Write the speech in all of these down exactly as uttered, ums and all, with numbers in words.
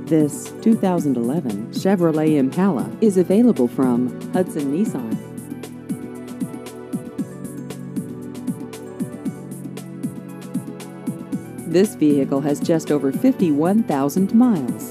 This two thousand eleven Chevrolet Impala is available from Hudson Nissan. This vehicle has just over fifty-one thousand miles.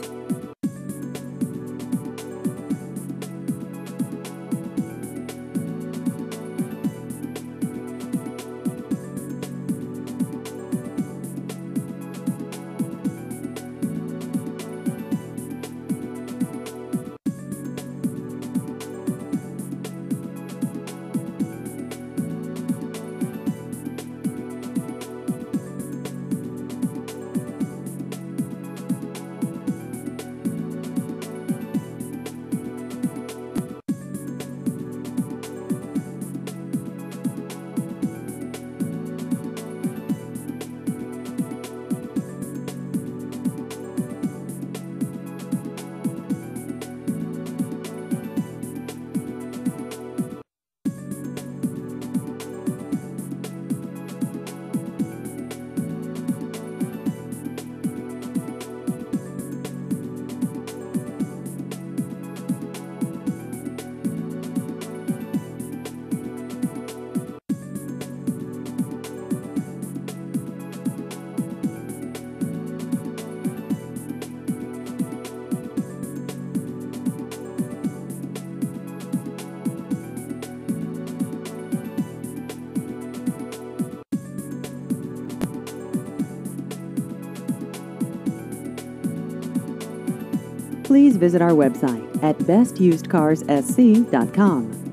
Please visit our website at best used cars s c dot com.